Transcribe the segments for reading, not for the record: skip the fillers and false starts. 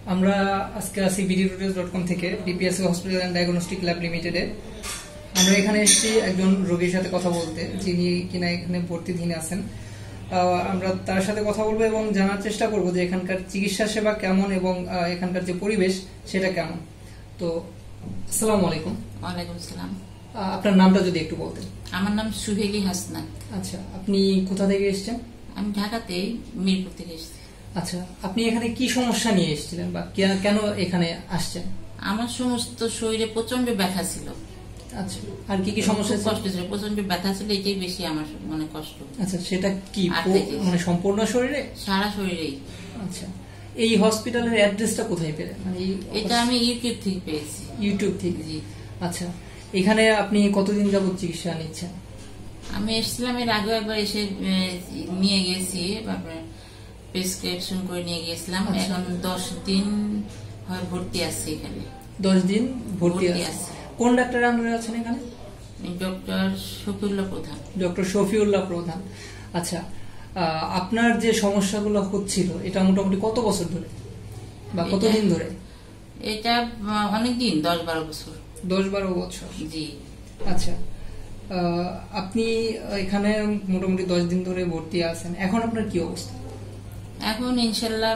আমরা আজকে আছি bdtours.com থেকে DPSC hospital and diagnostic lab লিমিটেডে। আমরা এখানে এসেছি একজন রোগীর সাথে কথা বলতে, যিনি কিনা এখানে ভর্তিধীন আছেন। আমরা তার সাথে কথা বলবো এবং জানার চেষ্টা করব যে এখানকার চিকিৎসা সেবা কেমন এবং এখানকার যে পরিবেশ সেটা কেমন। তো আসসালামু আলাইকুম। ওয়ালাইকুম আসসালাম। আপনার নামটা যদি একটু বলতেন। আমার নাম সুহেলি হাসনাত। আচ্ছা, আপনি কোথা থেকে এসেছেন? আমি ঢাকাতে মিরপুর থেকে এসেছি। আচ্ছা, আপনি এখানে কি সমস্যা নিয়ে এসেছিলেন বা কেন এখানে আসছেন? আমার সমস্ত শরীরে প্রচন্ড ব্যথা ছিল। আচ্ছা, আর কি কি সমস্যা? কষ্ট ছিল, প্রচন্ড ব্যথা ছিল, এটাই বেশি আমার মানে কষ্ট। আচ্ছা, সেটা কি মানে সম্পূর্ণ শরীরে? সারা শরীরেই। আচ্ছা, এই হসপিটালের অ্যাড্রেসটা কোথায় পেলেন? মানে এটা আমি ইউটিউব থেকে পেয়েছি। ইউটিউব থেকে? জি। আচ্ছা, এখানে আপনি কতদিন যাবত চিকিৎসা নিচ্ছেন? আমি এসেছিলাম এর আগে একবার, এসে নিয়ে গেছি, প্রেসক্রিপশন করে নিয়ে গিয়েছিলাম। এখন 10 দিন হয় ভর্তি আছি এখানে। 10 দিন ভর্তি আছে। কোন ডাক্তারের আন্ডারে আছেন এখানে? ডক্টর শফিউল্লাহ প্রধান। ডক্টর শফিউল্লাহ প্রধান। আচ্ছা, আপনার যে সমস্যাগুলো হচ্ছিল এটা মোটামুটি কত বছর ধরে বা কতদিন ধরে? এটা অনেক দিন, 10-12 বছর। 10-12 বছর? জি। আচ্ছা, আপনি এখানে মোটামুটি 10 দিন ধরে ভর্তি আছেন। এখন আপনার কি অবস্থা? এখন ইনশাআল্লাহ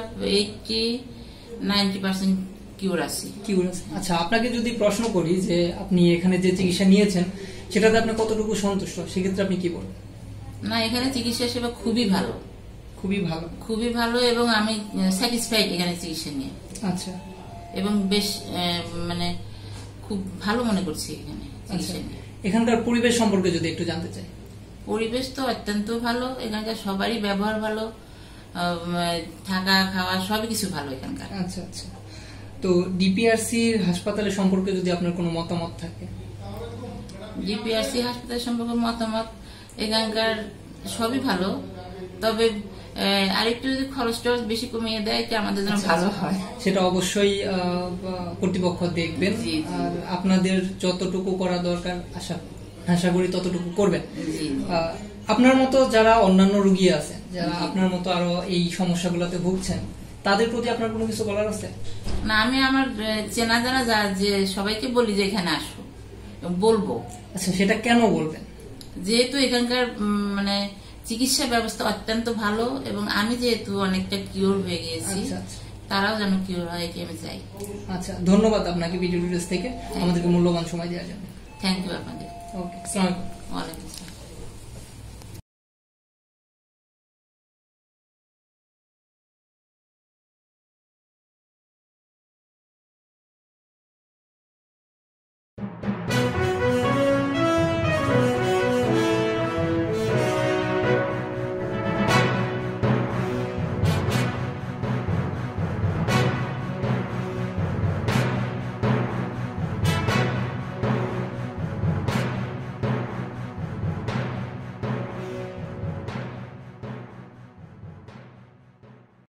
80-90% কিউর আছি। আচ্ছা, আপনাকে যদি প্রশ্ন করি যে আপনি এখানে যে চিকিৎসা নিয়েছেন সেটাতে আপনি কতটুকু সন্তুষ্ট, সেক্ষেত্রে আপনি কি বলবেন? না, এখানে চিকিৎসা সেবা খুবই ভালো। খুবই ভালো? খুবই ভালো, এবং আমি স্যাটিসফাইড এখানে চিকিৎসা নিয়ে। আচ্ছা, এবং বেশ মানে খুব ভালো মনে করছি এখানে চিকিৎসা নিয়ে। এখানকার পরিবেশ সম্পর্কে যদি একটু জানতে চাই। পরিবেশ তো অত্যন্ত ভালো, এখানকার সবারই ব্যবহার ভালো, থাকা খাওয়া সবকিছু ভালো এখানকার। আচ্ছা আচ্ছা, তো ডিপিআরসি হাসপাতালের সম্পর্কে যদি আপনার কোনো মতামত থাকে? ডিপিআরসি হাসপাতাল সম্পর্কে মতামত, এখানকার সবই ভালো, তবে আরেকটু যদি খরচ টরচ বেশি কমিয়ে দেয় এটা আমাদের জন্য ভালো হয়। সেটা অবশ্যই কর্তৃপক্ষ দেখবেন, আর আপনাদের যতটুকু করা দরকার আশা করি ততটুকু করবেন। আপনার মতো যারা অন্যান্য রোগী আছেন, যারা আপনার মতো আরো এই সমস্যাগুলোতে ভুগছেন, তাদের প্রতি আপনার কোনো কিছু বলার আছে? না, আমি আমার চেনা জানা যে সবাইকে বলি যে এখানে আসো, বলবো। আচ্ছা, সেটা কেন বলবেন? যেহেতু এখানকার মানে চিকিৎসা ব্যবস্থা অত্যন্ত ভালো, এবং আমি যেহেতু অনেকটা কিওর হয়ে গিয়েছি, তারাও যেন কিওর হয় এটি আমি চাই। আচ্ছা, ধন্যবাদ আপনাকে bdtours থেকে আমাদেরকে মূল্যবান সময় দেওয়ার জন্য। থ্যাংক ইউ আপনাদের। ওকে, আসসালামু আলাইকুম। ওয়ালাইকুম।